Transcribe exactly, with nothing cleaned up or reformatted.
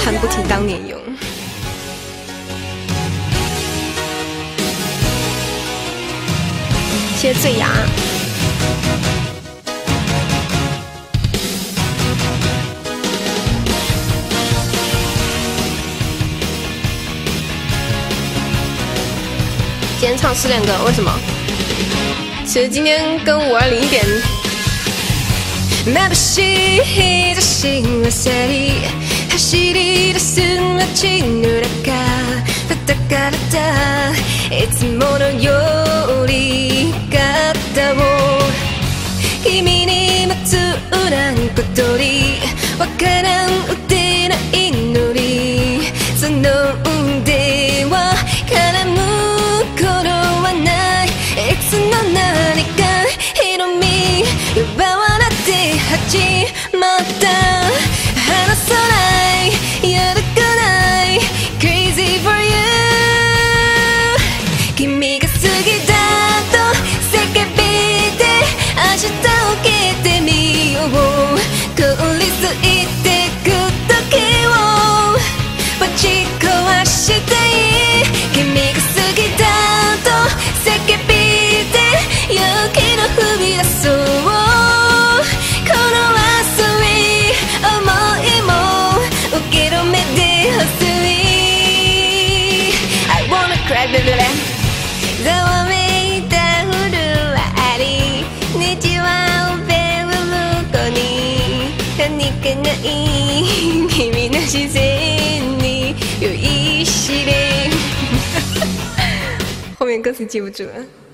喊不提当年勇。谢谢醉牙。今天唱失恋歌，为什么？其实今天跟五二零一点。眩しい日差しは去り走り出す街の中叩かれたいつものより方を君に待つなんことにわからん打てないのにその腕は絡む頃はないいつの何か瞳奪われて始まった離さないやるかない Crazy for you 君が好きだと叫びで明日を消えてみよう凍りついてく時をぶち壊していい君が好きだと叫びで勇気の踏み出そうこの熱い想いも受け止めてほしい I wanna cry baby ざわめいたフルはあり日はベル向こうに何かない君の視線に酔いしれ后面歌词记不住了。